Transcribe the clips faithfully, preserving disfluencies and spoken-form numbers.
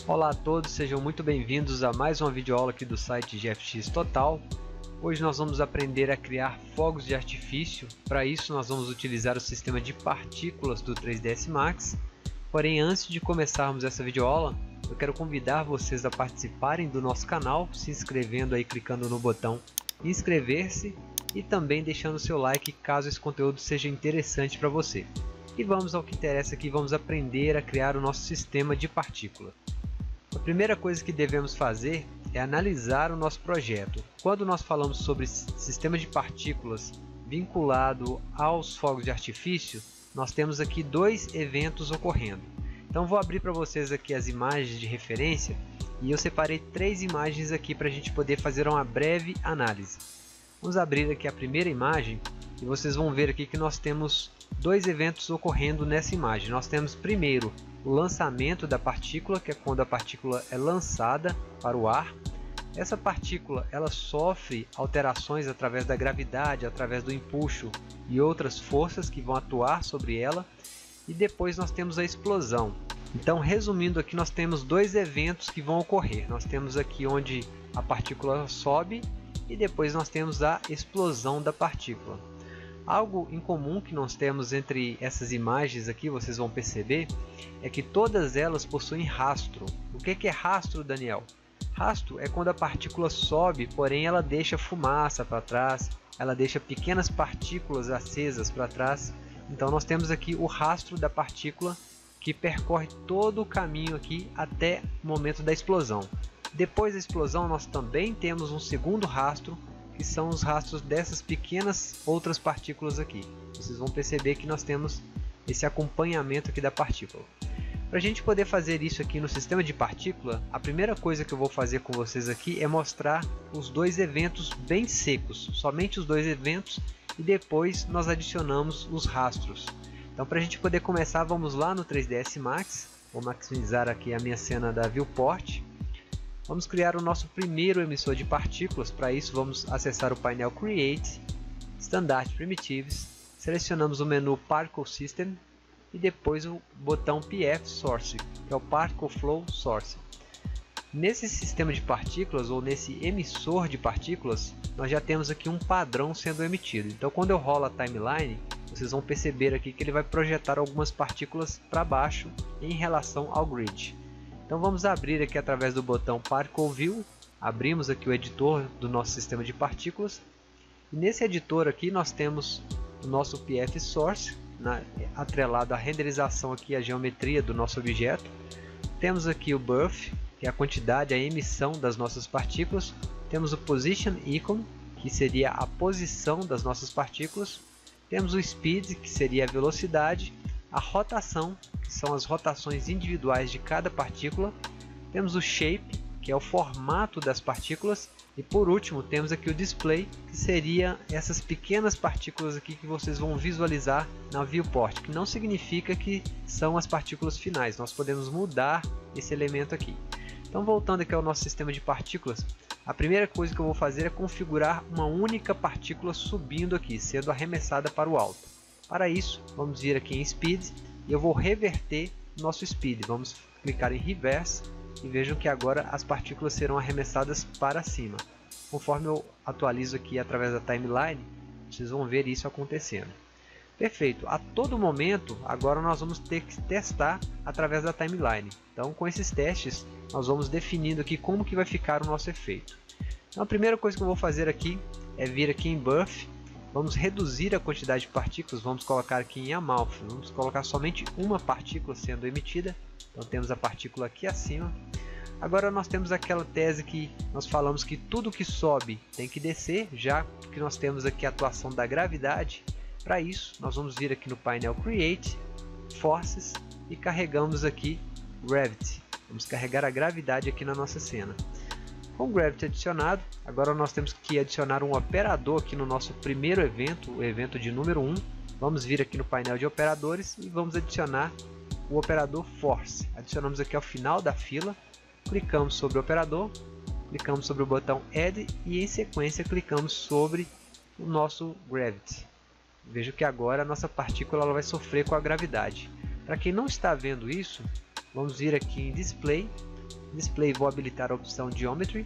Olá a todos, sejam muito bem-vindos a mais uma videoaula aqui do site G F X Total. Hoje nós vamos aprender a criar fogos de artifício. Para isso nós vamos utilizar o sistema de partículas do três D S Max. Porém, antes de começarmos essa videoaula, eu quero convidar vocês a participarem do nosso canal, se inscrevendo aí, clicando no botão inscrever-se e também deixando seu like caso esse conteúdo seja interessante para você. E vamos ao que interessa aqui, vamos aprender a criar o nosso sistema de partícula. A primeira coisa que devemos fazer é analisar o nosso projeto. Quando nós falamos sobre sistema de partículas vinculado aos fogos de artifício, nós temos aqui dois eventos ocorrendo. Então vou abrir para vocês aqui as imagens de referência e eu separei três imagens aqui para a gente poder fazer uma breve análise. Vamos abrir aqui a primeira imagem e vocês vão ver aqui que nós temos dois eventos ocorrendo nessa imagem. Nós temos primeiro o lançamento da partícula, que é quando a partícula é lançada para o ar. Essa partícula ela sofre alterações através da gravidade, através do empuxo e outras forças que vão atuar sobre ela. E depois nós temos a explosão. Então, resumindo aqui, nós temos dois eventos que vão ocorrer. Nós temos aqui onde a partícula sobe e depois nós temos a explosão da partícula. Algo em comum que nós temos entre essas imagens aqui, vocês vão perceber, é que todas elas possuem rastro. O que é rastro, Daniel? Rastro é quando a partícula sobe, porém ela deixa fumaça para trás, ela deixa pequenas partículas acesas para trás. Então nós temos aqui o rastro da partícula que percorre todo o caminho aqui até o momento da explosão. Depois da explosão nós também temos um segundo rastro, que são os rastros dessas pequenas outras partículas aqui. Vocês vão perceber que nós temos esse acompanhamento aqui da partícula. Para a gente poder fazer isso aqui no sistema de partícula, a primeira coisa que eu vou fazer com vocês aqui é mostrar os dois eventos bem secos, somente os dois eventos, e depois nós adicionamos os rastros. Então, para a gente poder começar, vamos lá no três D S Max. Vou maximizar aqui a minha cena da Viewport. Vamos criar o nosso primeiro emissor de partículas. Para isso, vamos acessar o painel Create, Standard Primitives, selecionamos o menu Particle System e depois o botão P F Source, que é o Particle Flow Source. Nesse sistema de partículas, ou nesse emissor de partículas, nós já temos aqui um padrão sendo emitido. Então, quando eu rolo a timeline, vocês vão perceber aqui que ele vai projetar algumas partículas para baixo em relação ao grid. Então vamos abrir aqui através do botão Particle View, abrimos aqui o editor do nosso sistema de partículas. E nesse editor aqui nós temos o nosso P F Source, na, atrelado à renderização aqui, a geometria do nosso objeto. Temos aqui o Buff, que é a quantidade, a emissão das nossas partículas. Temos o Position Icon, que seria a posição das nossas partículas. Temos o Speed, que seria a velocidade. A rotação, que são as rotações individuais de cada partícula. Temos o Shape, que é o formato das partículas. E por último, temos aqui o Display, que seria essas pequenas partículas aqui que vocês vão visualizar na Viewport, que não significa que são as partículas finais. Nós podemos mudar esse elemento aqui. Então, voltando aqui ao nosso sistema de partículas, a primeira coisa que eu vou fazer é configurar uma única partícula subindo aqui, sendo arremessada para o alto. Para isso, vamos vir aqui em Speed e eu vou reverter nosso Speed. Vamos clicar em Reverse e vejam que agora as partículas serão arremessadas para cima. Conforme eu atualizo aqui através da timeline, vocês vão ver isso acontecendo. Perfeito, a todo momento agora nós vamos ter que testar através da timeline. Então, com esses testes nós vamos definindo aqui como que vai ficar o nosso efeito. Então, a primeira coisa que eu vou fazer aqui é vir aqui em Buff, vamos reduzir a quantidade de partículas, vamos colocar aqui em Amount, vamos colocar somente uma partícula sendo emitida. Então temos a partícula aqui acima. Agora nós temos aquela tese que nós falamos que tudo que sobe tem que descer, já que nós temos aqui a atuação da gravidade. Para isso, nós vamos vir aqui no painel Create, Forces e carregamos aqui Gravity. Vamos carregar a gravidade aqui na nossa cena. Com Gravity adicionado, agora nós temos que adicionar um operador aqui no nosso primeiro evento, o evento de número um. Vamos vir aqui no painel de operadores e vamos adicionar o operador Force. Adicionamos aqui ao final da fila, clicamos sobre o operador, clicamos sobre o botão Add e em sequência clicamos sobre o nosso Gravity. Veja que agora a nossa partícula ela vai sofrer com a gravidade. Para quem não está vendo isso, vamos vir aqui em Display, Display, vou habilitar a opção Geometry.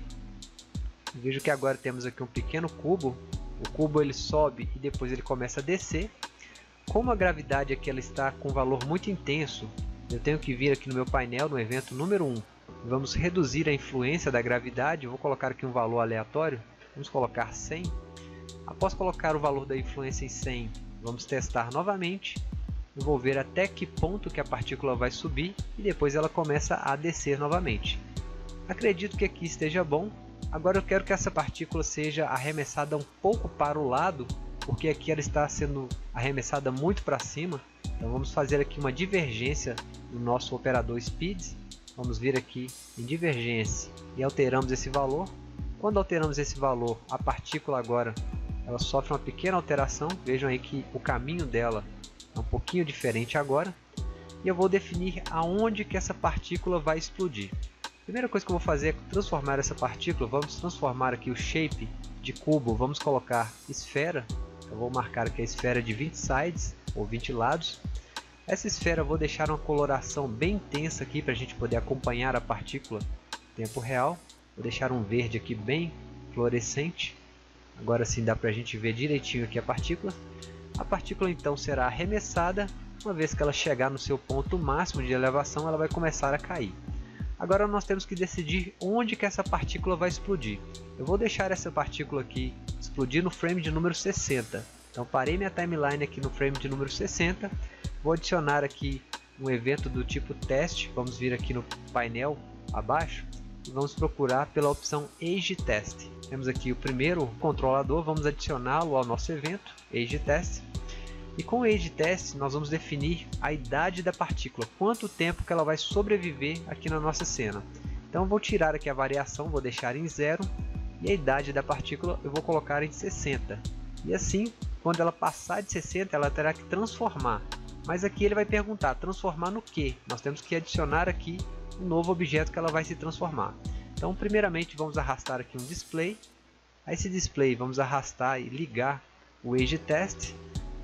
Vejo que agora temos aqui um pequeno cubo. O cubo ele sobe e depois ele começa a descer. Como a gravidade aqui ela está com um valor muito intenso, eu tenho que vir aqui no meu painel, no evento número um. Vamos reduzir a influência da gravidade. Eu vou colocar aqui um valor aleatório. Vamos colocar cem. Após colocar o valor da influência em cem, vamos testar novamente. Eu vou ver até que ponto que a partícula vai subir e depois ela começa a descer novamente. Acredito que aqui esteja bom. Agora eu quero que essa partícula seja arremessada um pouco para o lado, porque aqui ela está sendo arremessada muito para cima. Então vamos fazer aqui uma divergência no nosso operador Speed. Vamos vir aqui em divergência e alteramos esse valor. Quando alteramos esse valor, a partícula agora ela sofre uma pequena alteração. Vejam aí que o caminho dela é um pouquinho diferente agora. E eu vou definir aonde que essa partícula vai explodir. A primeira coisa que eu vou fazer é transformar essa partícula. Vamos transformar aqui o shape de cubo. Vamos colocar esfera. Eu vou marcar aqui a esfera de vinte sides ou vinte lados. Essa esfera eu vou deixar uma coloração bem intensa aqui para a gente poder acompanhar a partícula em tempo real. Vou deixar um verde aqui bem fluorescente. Agora sim dá para a gente ver direitinho aqui a partícula. A partícula então será arremessada. Uma vez que ela chegar no seu ponto máximo de elevação, ela vai começar a cair. Agora nós temos que decidir onde que essa partícula vai explodir. Eu vou deixar essa partícula aqui explodir no frame de número sessenta. Então parei minha timeline aqui no frame de número sessenta. Vou adicionar aqui um evento do tipo teste. Vamos vir aqui no painel abaixo e vamos procurar pela opção Age Test. Temos aqui o primeiro controlador, vamos adicioná-lo ao nosso evento Age Test. E com o Age Test nós vamos definir a idade da partícula, quanto tempo que ela vai sobreviver aqui na nossa cena. Então vou tirar aqui a variação, vou deixar em zero e a idade da partícula eu vou colocar em sessenta. E assim, quando ela passar de sessenta, ela terá que transformar. Mas aqui ele vai perguntar, transformar no que? Nós temos que adicionar aqui um novo objeto que ela vai se transformar. Então primeiramente vamos arrastar aqui um display. A esse display vamos arrastar e ligar o Age Test.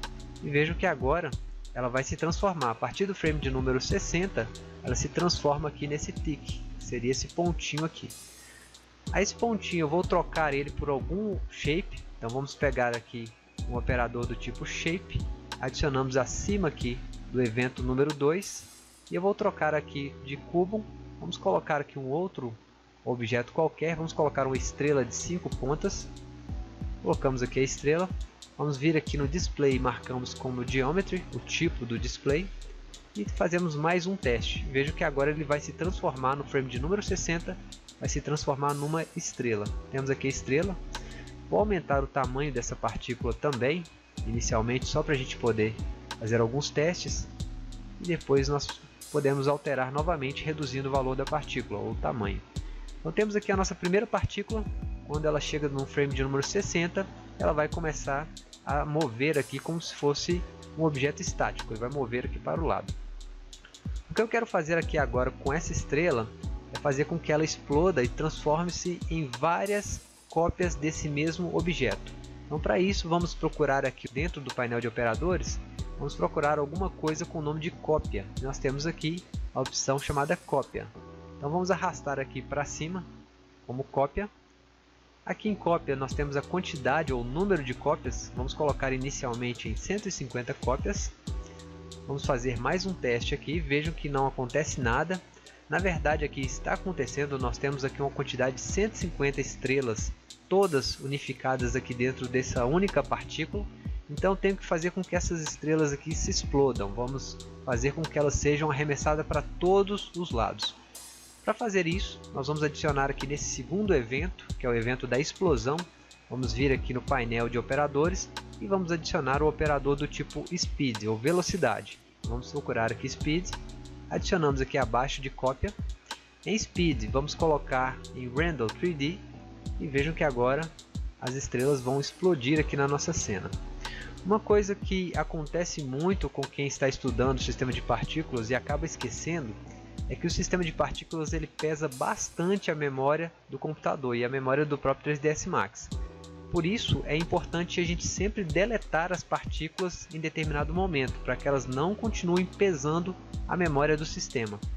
E vejam que agora ela vai se transformar. A partir do frame de número sessenta, ela se transforma aqui nesse tick, que seria esse pontinho aqui. A esse pontinho eu vou trocar ele por algum shape. Então vamos pegar aqui um operador do tipo shape, adicionamos acima aqui do evento número dois e eu vou trocar aqui de cubo. Vamos colocar aqui um outro objeto qualquer, vamos colocar uma estrela de cinco pontas. Colocamos aqui a estrela. Vamos vir aqui no display e marcamos como geometry o tipo do display e fazemos mais um teste. Vejo que agora ele vai se transformar no frame de número sessenta, vai se transformar numa estrela. Temos aqui a estrela. Vou aumentar o tamanho dessa partícula também, inicialmente só para a gente poder fazer alguns testes e depois nós podemos alterar novamente reduzindo o valor da partícula ou o tamanho. Então temos aqui a nossa primeira partícula. Quando ela chega no frame de número sessenta, ela vai começar a mover aqui como se fosse um objeto estático, ele vai mover aqui para o lado. O que eu quero fazer aqui agora com essa estrela é fazer com que ela exploda e transforme-se em várias cópias desse mesmo objeto. Então para isso vamos procurar aqui dentro do painel de operadores, vamos procurar alguma coisa com o nome de cópia. Nós temos aqui a opção chamada cópia. Então vamos arrastar aqui para cima como cópia. Aqui em cópia nós temos a quantidade ou número de cópias, vamos colocar inicialmente em cento e cinquenta cópias. Vamos fazer mais um teste aqui, vejam que não acontece nada. Na verdade aqui está acontecendo, nós temos aqui uma quantidade de cento e cinquenta estrelas, todas unificadas aqui dentro dessa única partícula. Então tenho que fazer com que essas estrelas aqui se explodam, vamos fazer com que elas sejam arremessadas para todos os lados. Para fazer isso, nós vamos adicionar aqui nesse segundo evento, que é o evento da explosão. Vamos vir aqui no painel de operadores e vamos adicionar o operador do tipo Speed, ou velocidade. Vamos procurar aqui Speed, adicionamos aqui abaixo de cópia. Em Speed, vamos colocar em Random três D e vejam que agora as estrelas vão explodir aqui na nossa cena. Uma coisa que acontece muito com quem está estudando o sistema de partículas e acaba esquecendo é que o sistema de partículas ele pesa bastante a memória do computador e a memória do próprio três D S Max. Por isso é importante a gente sempre deletar as partículas em determinado momento, para que elas não continuem pesando a memória do sistema.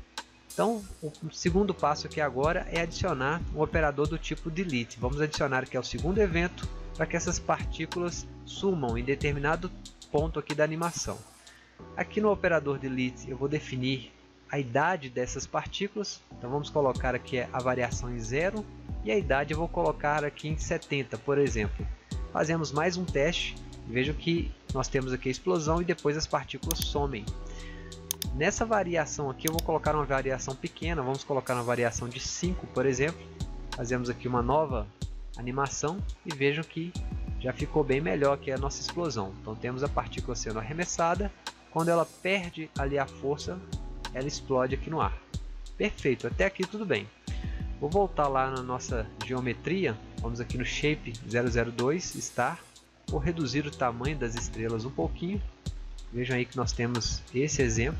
Então, o segundo passo aqui agora é adicionar um operador do tipo delete. Vamos adicionar aqui ao segundo evento para que essas partículas sumam em determinado ponto aqui da animação. Aqui no operador delete eu vou definir a idade dessas partículas. Então vamos colocar aqui a variação em zero e a idade eu vou colocar aqui em setenta, por exemplo. Fazemos mais um teste. Vejo que nós temos aqui a explosão e depois as partículas somem. Nessa variação aqui eu vou colocar uma variação pequena, vamos colocar uma variação de cinco, por exemplo. Fazemos aqui uma nova animação e vejam que já ficou bem melhor que a nossa explosão. Então temos a partícula sendo arremessada, quando ela perde ali a força, ela explode aqui no ar. Perfeito, até aqui tudo bem. Vou voltar lá na nossa geometria, vamos aqui no Shape zero zero dois, Star. Vou reduzir o tamanho das estrelas um pouquinho. Vejam aí que nós temos esse exemplo.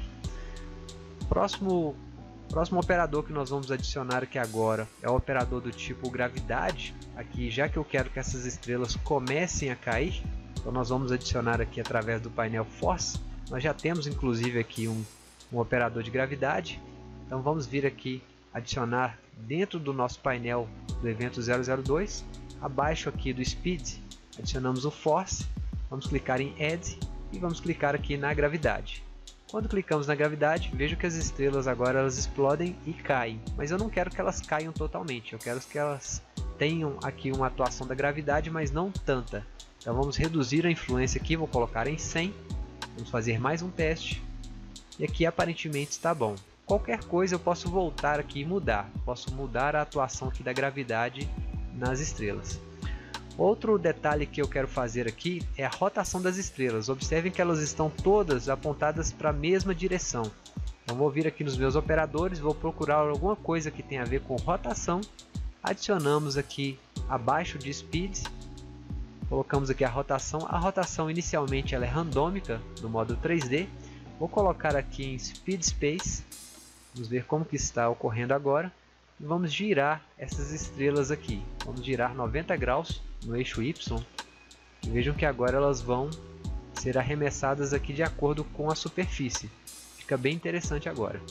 Próximo, próximo operador que nós vamos adicionar aqui agora é o operador do tipo gravidade. Aqui, já que eu quero que essas estrelas comecem a cair, então nós vamos adicionar aqui através do painel Force. Nós já temos inclusive aqui um, um operador de gravidade. Então vamos vir aqui adicionar dentro do nosso painel do evento zero zero dois. Abaixo aqui do Speed, adicionamos o Force. Vamos clicar em Add e vamos clicar aqui na gravidade. Quando clicamos na gravidade, vejo que as estrelas agora elas explodem e caem. Mas eu não quero que elas caiam totalmente. Eu quero que elas tenham aqui uma atuação da gravidade, mas não tanta. Então vamos reduzir a influência aqui, vou colocar em cem. Vamos fazer mais um teste. E aqui aparentemente está bom. Qualquer coisa eu posso voltar aqui e mudar. Posso mudar a atuação aqui da gravidade nas estrelas. Outro detalhe que eu quero fazer aqui é a rotação das estrelas. Observem que elas estão todas apontadas para a mesma direção. Então vou vir aqui nos meus operadores, vou procurar alguma coisa que tenha a ver com rotação. Adicionamos aqui abaixo de Speed. Colocamos aqui a rotação. A rotação inicialmente ela é randômica no modo três D. Vou colocar aqui em Speed Space. Vamos ver como que está ocorrendo agora. E vamos girar essas estrelas aqui. Vamos girar noventa graus no eixo Y. E vejam que agora elas vão ser arremessadas aqui de acordo com a superfície. Fica bem interessante agora.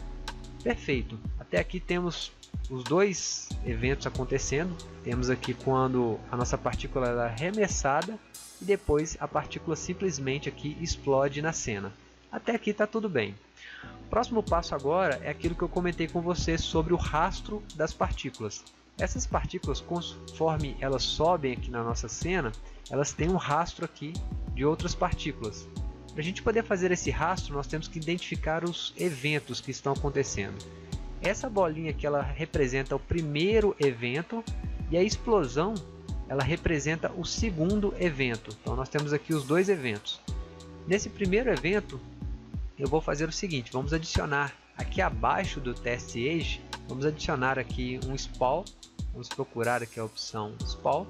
Perfeito. Até aqui temos os dois eventos acontecendo. Temos aqui quando a nossa partícula é arremessada e depois a partícula simplesmente aqui explode na cena. Até aqui está tudo bem. O próximo passo agora é aquilo que eu comentei com vocês sobre o rastro das partículas. Essas partículas, conforme elas sobem aqui na nossa cena, elas têm um rastro aqui de outras partículas. Para a gente poder fazer esse rastro, nós temos que identificar os eventos que estão acontecendo. Essa bolinha aqui ela representa o primeiro evento e a explosão ela representa o segundo evento. Então nós temos aqui os dois eventos. Nesse primeiro evento, eu vou fazer o seguinte, vamos adicionar aqui abaixo do Test Edge, vamos adicionar aqui um Spawn. Vamos procurar aqui a opção Spawn.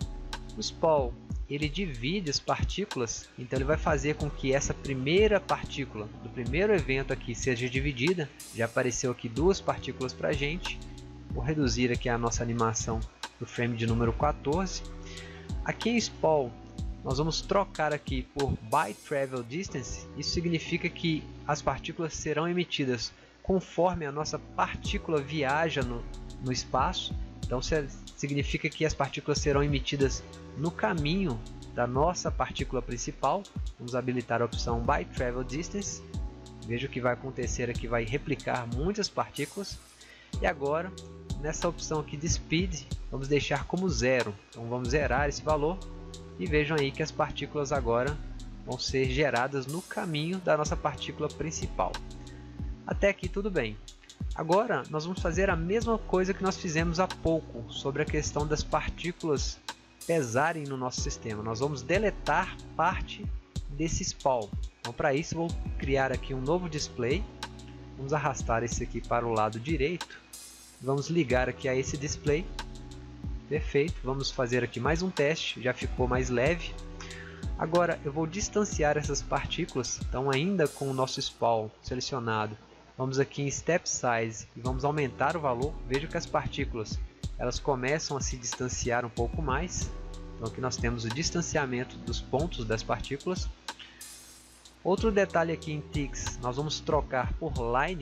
O Spawn ele divide as partículas, então ele vai fazer com que essa primeira partícula do primeiro evento aqui seja dividida. Já apareceu aqui duas partículas para a gente. Vou reduzir aqui a nossa animação para o frame de número quatorze. Aqui em Spawn nós vamos trocar aqui por By Travel Distance. Isso significa que as partículas serão emitidas conforme a nossa partícula viaja no, no espaço. Então significa que as partículas serão emitidas no caminho da nossa partícula principal. Vamos habilitar a opção By Travel Distance. Veja o que vai acontecer aqui, vai replicar muitas partículas. E agora, nessa opção aqui de Speed, vamos deixar como zero. Então vamos zerar esse valor. E vejam aí que as partículas agora vão ser geradas no caminho da nossa partícula principal. Até aqui tudo bem. Agora nós vamos fazer a mesma coisa que nós fizemos há pouco sobre a questão das partículas pesarem no nosso sistema. Nós vamos deletar parte desse spawn. Então para isso vou criar aqui um novo display. Vamos arrastar esse aqui para o lado direito. Vamos ligar aqui a esse display. Perfeito, vamos fazer aqui mais um teste, já ficou mais leve. Agora eu vou distanciar essas partículas, então ainda com o nosso spawn selecionado, vamos aqui em Step Size e vamos aumentar o valor. Veja que as partículas elas começam a se distanciar um pouco mais. Então aqui nós temos o distanciamento dos pontos das partículas. Outro detalhe aqui em Ticks, nós vamos trocar por Lines.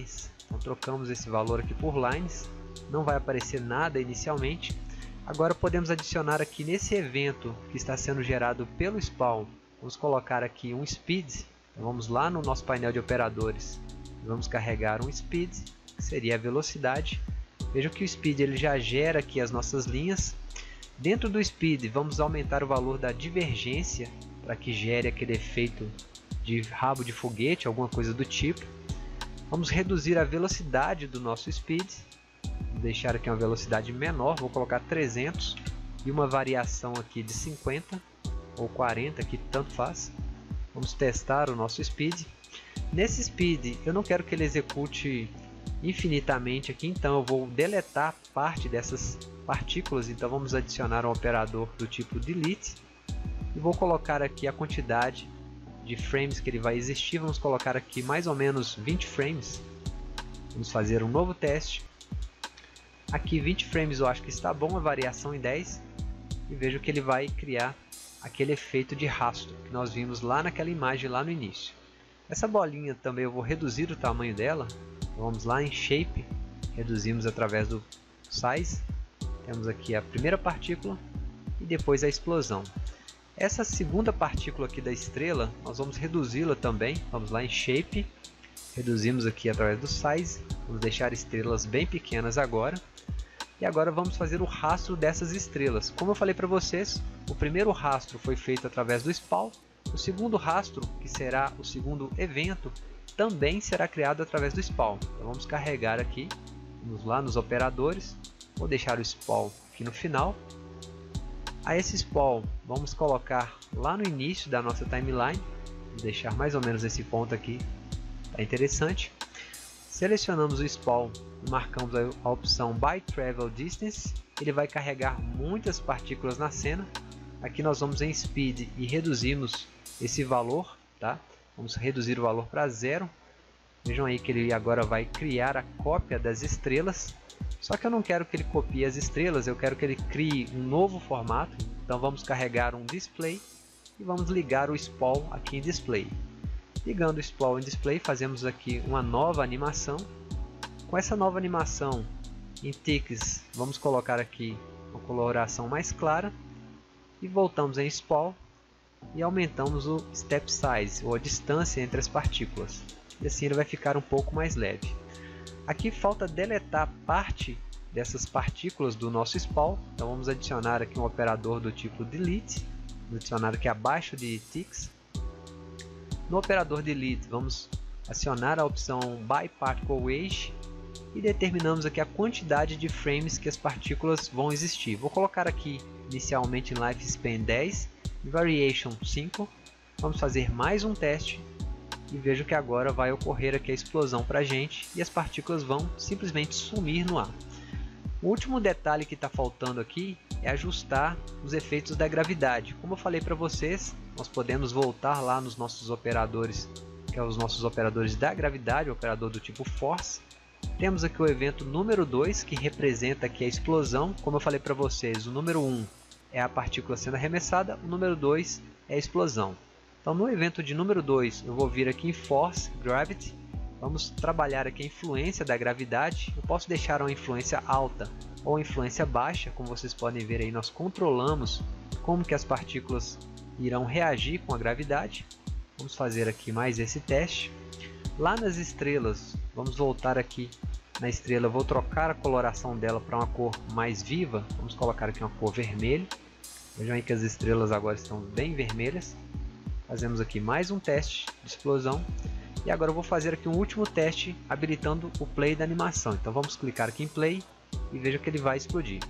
Então trocamos esse valor aqui por lines, não vai aparecer nada inicialmente. Agora podemos adicionar aqui nesse evento que está sendo gerado pelo spawn, vamos colocar aqui um speed. Então vamos lá no nosso painel de operadores, vamos carregar um speed, que seria a velocidade. Vejam que o speed ele já gera aqui as nossas linhas. Dentro do speed vamos aumentar o valor da divergência, para que gere aquele efeito de rabo de foguete, alguma coisa do tipo. Vamos reduzir a velocidade do nosso speed, vou deixar aqui uma velocidade menor, vou colocar trezentos e uma variação aqui de cinquenta ou quarenta, que tanto faz. Vamos testar o nosso speed. Nesse speed eu não quero que ele execute infinitamente aqui, então eu vou deletar parte dessas partículas. Então vamos adicionar um operador do tipo delete e vou colocar aqui a quantidade de frames que ele vai existir. Vamos colocar aqui mais ou menos vinte frames. Vamos fazer um novo teste. Aqui vinte frames eu acho que está bom, a variação em dez, e vejo que ele vai criar aquele efeito de rastro que nós vimos lá naquela imagem lá no início. Essa bolinha também eu vou reduzir o tamanho dela. Vamos lá em Shape, reduzimos através do Size. Temos aqui a primeira partícula e depois a explosão. Essa segunda partícula aqui da estrela, nós vamos reduzi-la também. Vamos lá em Shape, reduzimos aqui através do Size. Vamos deixar estrelas bem pequenas agora. E agora vamos fazer o rastro dessas estrelas. Como eu falei para vocês, o primeiro rastro foi feito através do spawn. O segundo rastro, que será o segundo evento, também será criado através do spawn. Então vamos carregar aqui, vamos lá nos operadores, vou deixar o spawn aqui no final. A esse spawn vamos colocar lá no início da nossa timeline, vou deixar mais ou menos esse ponto aqui, tá interessante. Selecionamos o spawn e marcamos a opção By Travel Distance, ele vai carregar muitas partículas na cena. Aqui nós vamos em Speed e reduzimos esse valor, tá? Vamos reduzir o valor para zero. Vejam aí que ele agora vai criar a cópia das estrelas. Só que eu não quero que ele copie as estrelas, eu quero que ele crie um novo formato. Então vamos carregar um Display e vamos ligar o Spawn aqui em Display. Ligando o Spawn em Display, fazemos aqui uma nova animação. Com essa nova animação em Ticks, vamos colocar aqui uma coloração mais clara. E voltamos em Spawn e aumentamos o Step Size, ou a distância entre as partículas. E assim ele vai ficar um pouco mais leve. Aqui falta deletar parte dessas partículas do nosso spawn. Então vamos adicionar aqui um operador do tipo delete. Vou adicionar aqui abaixo de ticks. No operador delete vamos acionar a opção By Particle Age e determinamos aqui a quantidade de frames que as partículas vão existir. Vou colocar aqui inicialmente em Lifespan dez e Variation cinco. Vamos fazer mais um teste e vejo que agora vai ocorrer aqui a explosão para a gente e as partículas vão simplesmente sumir no ar. O último detalhe que está faltando aqui é ajustar os efeitos da gravidade. Como eu falei para vocês, nós podemos voltar lá nos nossos operadores, que é os nossos operadores da gravidade, o operador do tipo Force. Temos aqui o evento número dois, que representa aqui a explosão. Como eu falei para vocês, o número um é a partícula sendo arremessada, o número dois é a explosão. Então no evento de número dois eu vou vir aqui em Force, Gravity, vamos trabalhar aqui a influência da gravidade. Eu posso deixar uma influência alta ou influência baixa, como vocês podem ver aí nós controlamos como que as partículas irão reagir com a gravidade. Vamos fazer aqui mais esse teste. Lá nas estrelas, vamos voltar aqui na estrela, eu vou trocar a coloração dela para uma cor mais viva, vamos colocar aqui uma cor vermelha. Vejam aí que as estrelas agora estão bem vermelhas. Fazemos aqui mais um teste de explosão. E agora eu vou fazer aqui um último teste habilitando o play da animação. Então vamos clicar aqui em play e veja que ele vai explodir.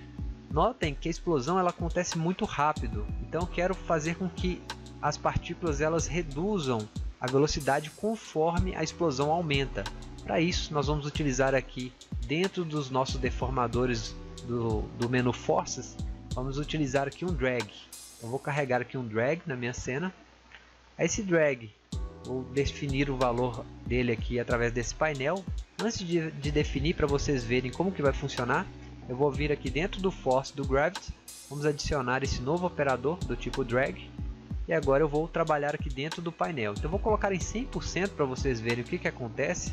Notem que a explosão ela acontece muito rápido. Então eu quero fazer com que as partículas elas reduzam a velocidade conforme a explosão aumenta. Para isso nós vamos utilizar aqui dentro dos nossos deformadores do, do menu Forces, vamos utilizar aqui um drag. Eu vou carregar aqui um drag na minha cena. Esse drag, vou definir o valor dele aqui através desse painel. Antes de, de definir, para vocês verem como que vai funcionar, eu vou vir aqui dentro do Force do Gravity, vamos adicionar esse novo operador do tipo drag. E agora eu vou trabalhar aqui dentro do painel. Então eu vou colocar em cem por cento para vocês verem o que, que acontece.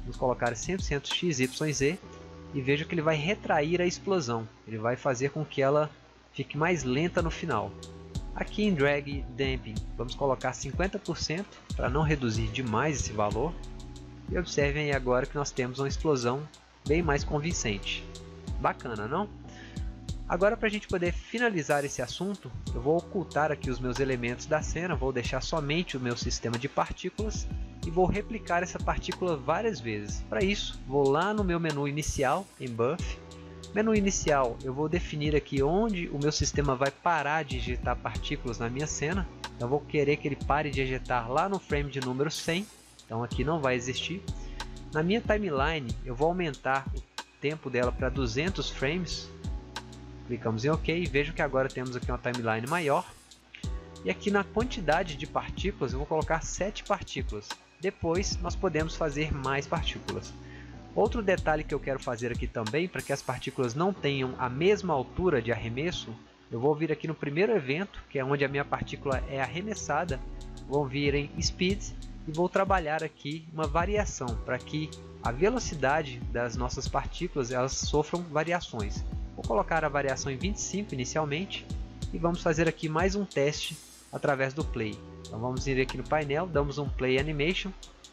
Vamos colocar cem por cento X Y Z e veja que ele vai retrair a explosão. Ele vai fazer com que ela fique mais lenta no final. Aqui em Drag Damping, vamos colocar cinquenta por cento para não reduzir demais esse valor. E observem aí agora que nós temos uma explosão bem mais convincente. Bacana, não? Agora, para a gente poder finalizar esse assunto, eu vou ocultar aqui os meus elementos da cena, vou deixar somente o meu sistema de partículas e vou replicar essa partícula várias vezes. Para isso, vou lá no meu menu inicial, em Buff. Menu inicial, eu vou definir aqui onde o meu sistema vai parar de ejetar partículas na minha cena. Então, vou querer que ele pare de ejetar lá no frame de número cem. Então, aqui não vai existir. Na minha timeline, eu vou aumentar o tempo dela para duzentos frames. Clicamos em OK e vejam que agora temos aqui uma timeline maior. E aqui na quantidade de partículas eu vou colocar sete partículas. Depois nós podemos fazer mais partículas. Outro detalhe que eu quero fazer aqui também, para que as partículas não tenham a mesma altura de arremesso, eu vou vir aqui no primeiro evento, que é onde a minha partícula é arremessada, vou vir em Speed e vou trabalhar aqui uma variação para que a velocidade das nossas partículas elas sofram variações. Vou colocar a variação em vinte e cinco inicialmente e vamos fazer aqui mais um teste através do Play. Então vamos ir aqui no painel, damos um Play Animation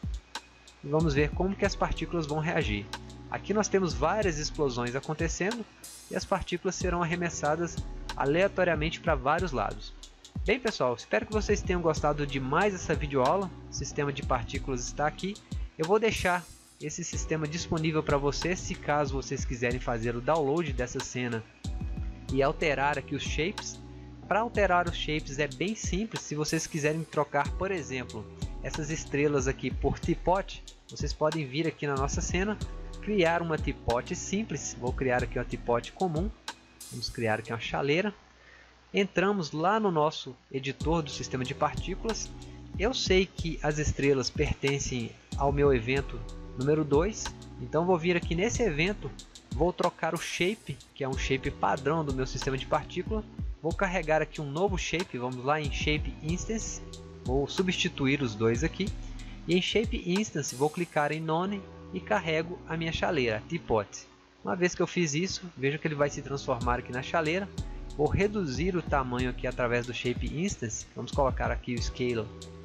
e vamos ver como que as partículas vão reagir. Aqui nós temos várias explosões acontecendo e as partículas serão arremessadas aleatoriamente para vários lados. Bem pessoal, espero que vocês tenham gostado de mais essa videoaula. O sistema de partículas está aqui. Eu vou deixar esse sistema disponível para vocês, se caso vocês quiserem fazer o download dessa cena e alterar aqui os shapes. Para alterar os shapes é bem simples. Se vocês quiserem trocar, por exemplo, essas estrelas aqui por teapot, vocês podem vir aqui na nossa cena, criar uma teapot simples. Vou criar aqui uma teapot comum. Vamos criar aqui uma chaleira. Entramos lá no nosso editor do sistema de partículas. Eu sei que as estrelas pertencem ao meu evento número dois, então vou vir aqui nesse evento, vou trocar o shape, que é um shape padrão do meu sistema de partícula, vou carregar aqui um novo shape, vamos lá em Shape Instance, vou substituir os dois aqui, e em Shape Instance vou clicar em None e carrego a minha chaleira, Teapot. Uma vez que eu fiz isso, veja que ele vai se transformar aqui na chaleira, vou reduzir o tamanho aqui através do Shape Instance, vamos colocar aqui o Scale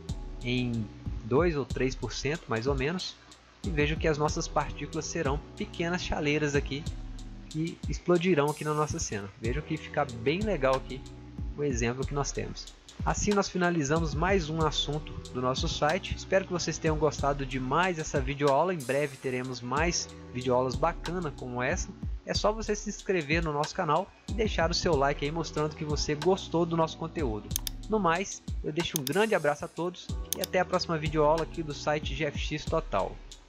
em dois ou três por cento mais ou menos, e vejo que as nossas partículas serão pequenas chaleiras aqui que explodirão aqui na nossa cena. Vejam que fica bem legal aqui o exemplo que nós temos. Assim nós finalizamos mais um assunto do nosso site. Espero que vocês tenham gostado de mais essa videoaula. Em breve teremos mais videoaulas bacanas como essa. É só você se inscrever no nosso canal e deixar o seu like aí mostrando que você gostou do nosso conteúdo. No mais, eu deixo um grande abraço a todos e até a próxima videoaula aqui do site G F X Total.